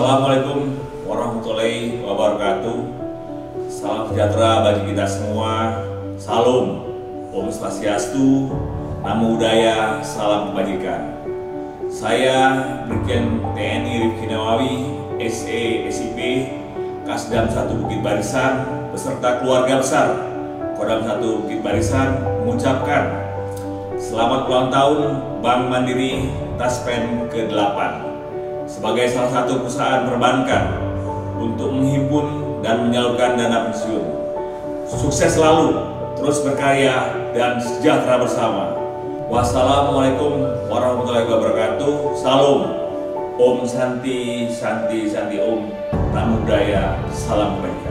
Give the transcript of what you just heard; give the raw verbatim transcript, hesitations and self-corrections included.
Assalamualaikum warahmatullahi wabarakatuh. Salam sejahtera bagi kita semua. Salam, Om Swastiastu, Namo Buddhaya, salam kebajikan. Saya Brigjen T N I Rifki Nawawi, S E S I P, Kasdam satu Bukit Barisan, beserta keluarga besar Kodam satu Bukit Barisan mengucapkan selamat ulang tahun Bank Mandiri Taspen ke delapan sebagai salah satu perusahaan perbankan untuk menghimpun dan menyalurkan dana pensiun. Sukses selalu, terus berkarya dan sejahtera bersama. Wassalamualaikum warahmatullahi wabarakatuh. Salam, Om Santi Santi Santi Om, Namo Buddhaya, salam kebajikan.